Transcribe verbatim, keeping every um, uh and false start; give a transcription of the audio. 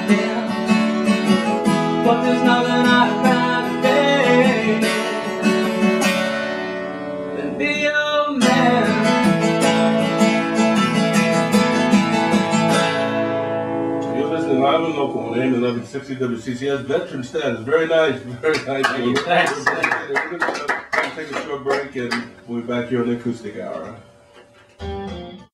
live. But there's nothing I'd rather be than be your man. You're listening live and local on A M eleven sixty W C C S. Veteran status. Very nice. Very nice. Thank you. Thanks. We're going to take a short break and we'll be back here on the Acoustic Hour.